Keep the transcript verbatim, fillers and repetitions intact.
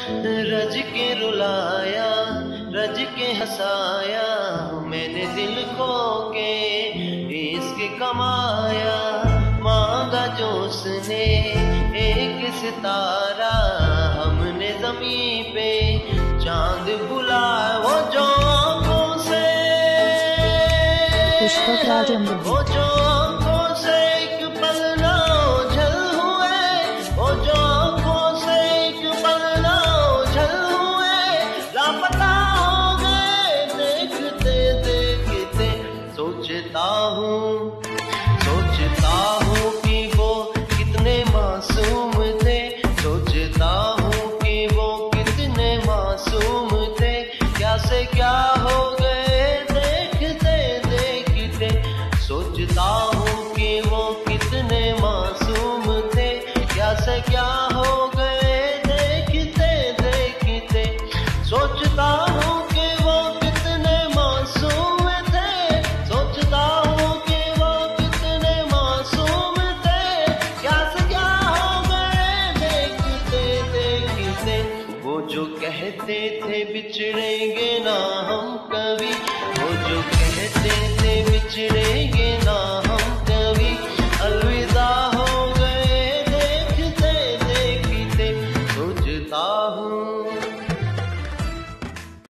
रज के रुलाया, रज के हंसाया, मैंने दिल खो के इश्क कमाया। मांगा जो उसने एक सितारा, हमने ज़मीं पे चांद बुलाया। वो जो आँखों से, वो जो आँखों से एक पल ना ओझल हुए, वो जो आँखों से एक पल ना ओझल हुए, लापता हो गए देखते देखते। सोचता हूँ, सोचता हूँ कि वो कितने मासूम थे, सोचता हूँ कि वो कितने मासूम थे। क्या से क्या हो गए देखते देखते। सोचता हूँ कि वो कितने मासूम थे, क्या से क्या हो गए देखते देखते। सोचता हूँ कि वो कितने मासूम थे, सोचता हूँ कि वो कितने मासूम थे, क्या से क्या हो गए देखते देखते। वो जो कहते थे बिछड़ेंगे ना हम कभी, वो जो कहते थे बिछड़ेंगे